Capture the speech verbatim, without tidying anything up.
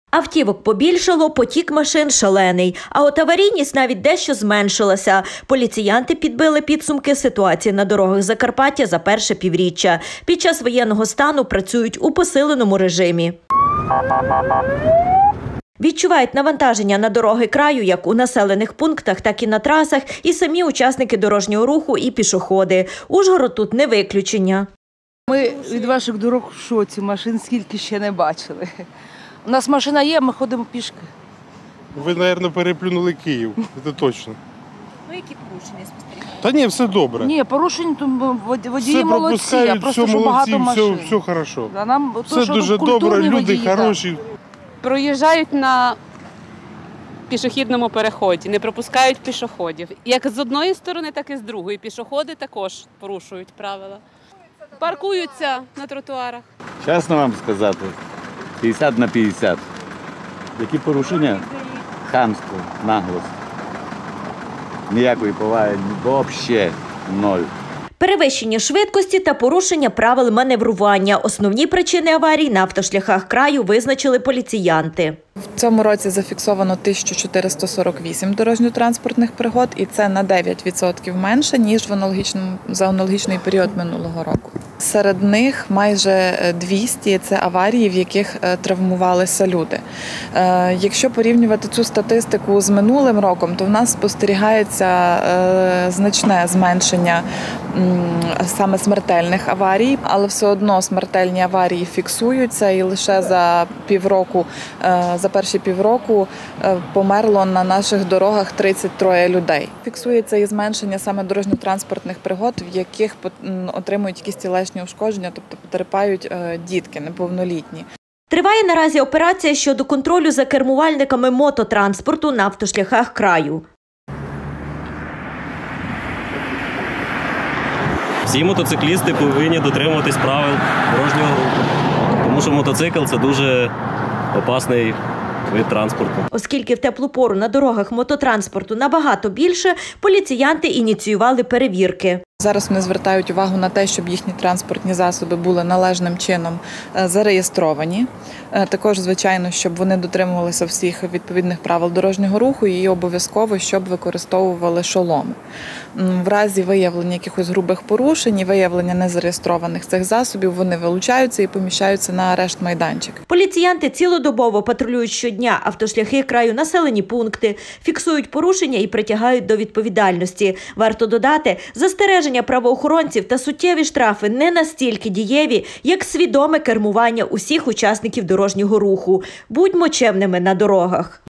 Автівок побільшало, потік машин шалений. А от аварійність навіть дещо зменшилася. Поліціянти підбили підсумки ситуації на дорогах Закарпаття за перше півріччя. Під час воєнного стану працюють у посиленому режимі. Відчувають навантаження на дороги краю як у населених пунктах, так і на трасах, і самі учасники дорожнього руху і пішоходи. Ужгород тут не виключення. Ми від ваших дорог в шоці, машин скільки ще не бачили. У нас машина є, ми ходимо пішки. Ви, мабуть, переплюнули Київ, це точно. Ну, які порушення спостерігаєте? Та ні, все добре. Ні, порушень, то водії все молодці, а просто все що багато молодці, машин. все, все хорошо. А нам, все то, що дуже добре, люди водії, хороші. Проїжджають на пішохідному переході, не пропускають пішоходів. Як з одної сторони, так і з другої. Пішоходи також порушують правила. Паркуються на тротуарах. Чесно вам сказати, п'ятдесят на п'ятдесят. Які порушення? Хамство, наглость. Ніякої поваги, взагалі ноль. Перевищення швидкості та порушення правил маневрування – основні причини аварій на автошляхах краю визначили поліціянти. В цьому році зафіксовано тисячу чотириста сорок вісім дорожньо-транспортних пригод, і це на дев'ять відсотків менше, ніж в аналогічному, за аналогічний період минулого року. Серед них майже двісті – це аварії, в яких травмувалися люди. Якщо порівнювати цю статистику з минулим роком, то в нас спостерігається значне зменшення саме смертельних аварій, але все одно смертельні аварії фіксуються, і лише за півроку, за перші півроку померло на наших дорогах тридцять троє людей. Фіксується і зменшення саме дорожньо-транспортних пригод, в яких отримують якісь тілесні ушкодження, тобто потерпають дітки неповнолітні. Триває наразі операція щодо контролю за кермувальниками мототранспорту на автошляхах краю. Всі мотоциклісти повинні дотримуватись правил дорожнього руху, тому що мотоцикл – це дуже опасний вид транспорту. Оскільки в теплу пору на дорогах мототранспорту набагато більше, поліціянти ініціювали перевірки. Зараз вони звертають увагу на те, щоб їхні транспортні засоби були належним чином зареєстровані. Також, звичайно, щоб вони дотримувалися всіх відповідних правил дорожнього руху і обов'язково, щоб використовували шоломи. В разі виявлення якихось грубих порушень і виявлення незареєстрованих цих засобів, вони вилучаються і поміщаються на арешт-майданчик. Поліціянти цілодобово патрулюють щодня автошляхи краю, населені пункти, фіксують порушення і притягають до відповідальності. Варто додати, застереження правоохоронців та суттєві штрафи не настільки дієві, як свідоме кермування усіх учасників дорожнього руху. Будьмо чемними на дорогах.